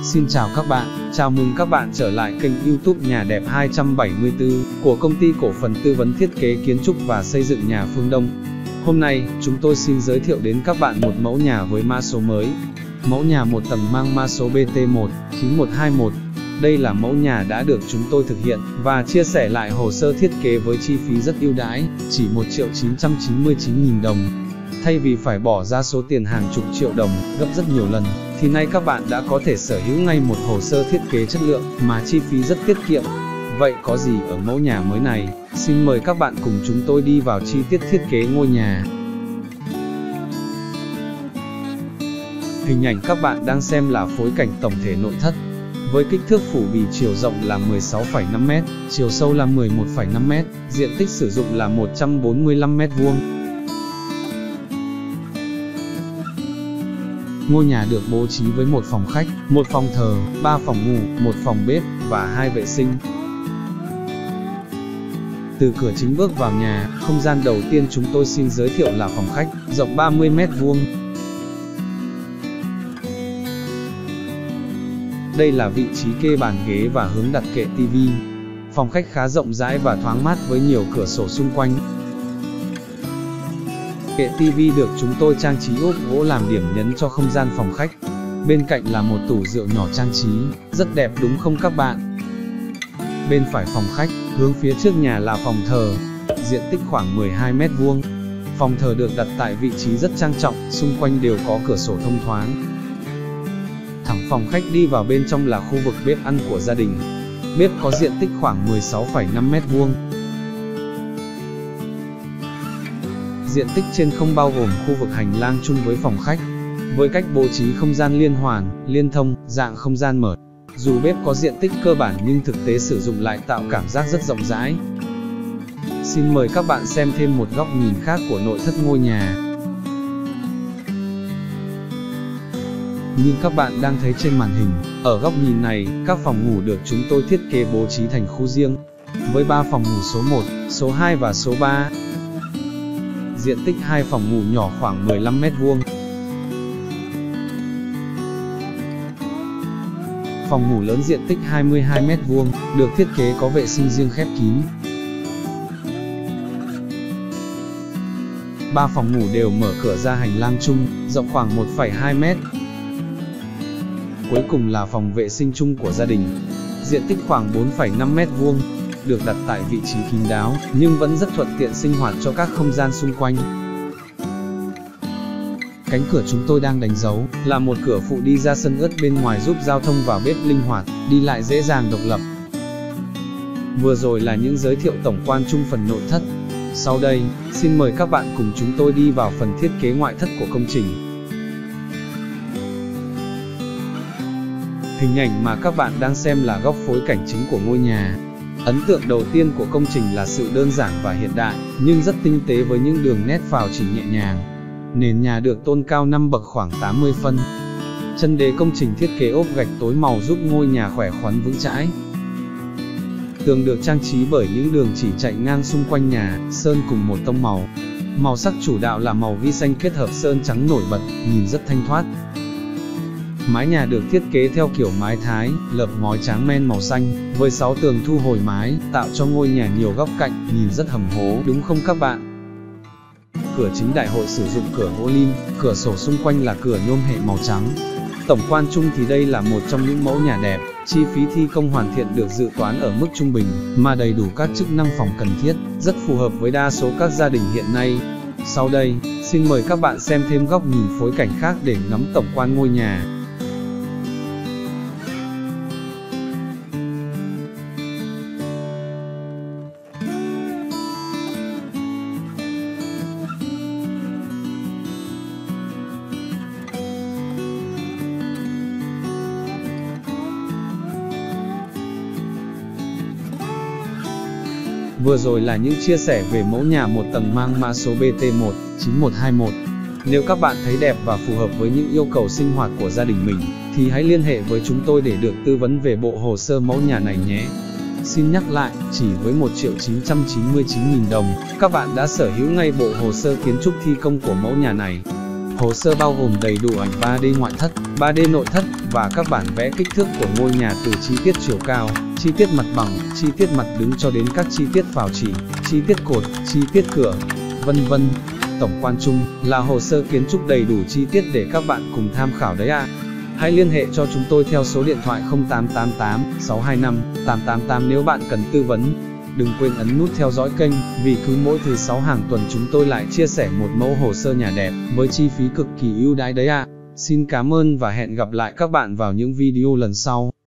Xin chào các bạn, chào mừng các bạn trở lại kênh YouTube Nhà đẹp 274 của công ty cổ phần tư vấn thiết kế kiến trúc và xây dựng nhà Phương Đông. Hôm nay, chúng tôi xin giới thiệu đến các bạn một mẫu nhà với mã số mới. Mẫu nhà một tầng mang mã số BT19121. Đây là mẫu nhà đã được chúng tôi thực hiện và chia sẻ lại hồ sơ thiết kế với chi phí rất ưu đãi, chỉ 1.999.000 đồng. Thay vì phải bỏ ra số tiền hàng chục triệu đồng, gấp rất nhiều lần, thì nay các bạn đã có thể sở hữu ngay một hồ sơ thiết kế chất lượng mà chi phí rất tiết kiệm. Vậy có gì ở mẫu nhà mới này? Xin mời các bạn cùng chúng tôi đi vào chi tiết thiết kế ngôi nhà. Hình ảnh các bạn đang xem là phối cảnh tổng thể nội thất. Với kích thước phủ bì chiều rộng là 16,5m, chiều sâu là 11,5m, diện tích sử dụng là 145m². Ngôi nhà được bố trí với một phòng khách, một phòng thờ, 3 phòng ngủ, một phòng bếp và 2 vệ sinh. Từ cửa chính bước vào nhà, không gian đầu tiên chúng tôi xin giới thiệu là phòng khách, rộng 30m². Đây là vị trí kê bàn ghế và hướng đặt kệ tivi. Phòng khách khá rộng rãi và thoáng mát với nhiều cửa sổ xung quanh. Kệ tivi được chúng tôi trang trí ốp gỗ làm điểm nhấn cho không gian phòng khách. Bên cạnh là một tủ rượu nhỏ trang trí, rất đẹp đúng không các bạn? Bên phải phòng khách, hướng phía trước nhà là phòng thờ, diện tích khoảng 12m². Phòng thờ được đặt tại vị trí rất trang trọng, xung quanh đều có cửa sổ thông thoáng. Thẳng phòng khách đi vào bên trong là khu vực bếp ăn của gia đình. Bếp có diện tích khoảng 16,5m². Diện tích trên không bao gồm khu vực hành lang chung với phòng khách. Với cách bố trí không gian liên hoàn, liên thông, dạng không gian mở. Dù bếp có diện tích cơ bản nhưng thực tế sử dụng lại tạo cảm giác rất rộng rãi. Xin mời các bạn xem thêm một góc nhìn khác của nội thất ngôi nhà. Như các bạn đang thấy trên màn hình, ở góc nhìn này, các phòng ngủ được chúng tôi thiết kế bố trí thành khu riêng. Với 3 phòng ngủ số 1, số 2 và số 3. Diện tích 2 phòng ngủ nhỏ khoảng 15m². Phòng ngủ lớn diện tích 22m², được thiết kế có vệ sinh riêng khép kín. 3 phòng ngủ đều mở cửa ra hành lang chung, rộng khoảng 1,2m. Cuối cùng là phòng vệ sinh chung của gia đình. Diện tích khoảng 4,5m², được đặt tại vị trí kín đáo, nhưng vẫn rất thuận tiện sinh hoạt cho các không gian xung quanh. Cánh cửa chúng tôi đang đánh dấu là một cửa phụ đi ra sân ướt bên ngoài giúp giao thông vào bếp linh hoạt, đi lại dễ dàng độc lập. Vừa rồi là những giới thiệu tổng quan chung phần nội thất. Sau đây, xin mời các bạn cùng chúng tôi đi vào phần thiết kế ngoại thất của công trình. Hình ảnh mà các bạn đang xem là góc phối cảnh chính của ngôi nhà. Ấn tượng đầu tiên của công trình là sự đơn giản và hiện đại, nhưng rất tinh tế với những đường nét phào chỉ nhẹ nhàng. Nền nhà được tôn cao 5 bậc khoảng 80 phân. Chân đế công trình thiết kế ốp gạch tối màu giúp ngôi nhà khỏe khoắn vững chãi. Tường được trang trí bởi những đường chỉ chạy ngang xung quanh nhà, sơn cùng một tông màu. Màu sắc chủ đạo là màu ghi xanh kết hợp sơn trắng nổi bật, nhìn rất thanh thoát. Mái nhà được thiết kế theo kiểu mái Thái, lợp ngói tráng men màu xanh, với 6 tường thu hồi mái, tạo cho ngôi nhà nhiều góc cạnh, nhìn rất hầm hố đúng không các bạn? Cửa chính đại hội sử dụng cửa gỗ lim, cửa sổ xung quanh là cửa nhôm hệ màu trắng. Tổng quan chung thì đây là một trong những mẫu nhà đẹp, chi phí thi công hoàn thiện được dự toán ở mức trung bình, mà đầy đủ các chức năng phòng cần thiết, rất phù hợp với đa số các gia đình hiện nay. Sau đây, xin mời các bạn xem thêm góc nhìn phối cảnh khác để ngắm tổng quan ngôi nhà. Vừa rồi là những chia sẻ về mẫu nhà một tầng mang mã số BT19121. Nếu các bạn thấy đẹp và phù hợp với những yêu cầu sinh hoạt của gia đình mình, thì hãy liên hệ với chúng tôi để được tư vấn về bộ hồ sơ mẫu nhà này nhé. Xin nhắc lại, chỉ với 1.999.000 đồng, các bạn đã sở hữu ngay bộ hồ sơ kiến trúc thi công của mẫu nhà này. Hồ sơ bao gồm đầy đủ ảnh 3D ngoại thất, 3D nội thất và các bản vẽ kích thước của ngôi nhà từ chi tiết chiều cao, chi tiết mặt bằng, chi tiết mặt đứng cho đến các chi tiết phào chỉ, chi tiết cột, chi tiết cửa, vân vân. Tổng quan chung là hồ sơ kiến trúc đầy đủ chi tiết để các bạn cùng tham khảo đấy ạ. Hãy liên hệ cho chúng tôi theo số điện thoại 0888 625 888 nếu bạn cần tư vấn. Đừng quên ấn nút theo dõi kênh, vì cứ mỗi thứ 6 hàng tuần chúng tôi lại chia sẻ một mẫu hồ sơ nhà đẹp, với chi phí cực kỳ ưu đãi đấy ạ. Xin cảm ơn và hẹn gặp lại các bạn vào những video lần sau.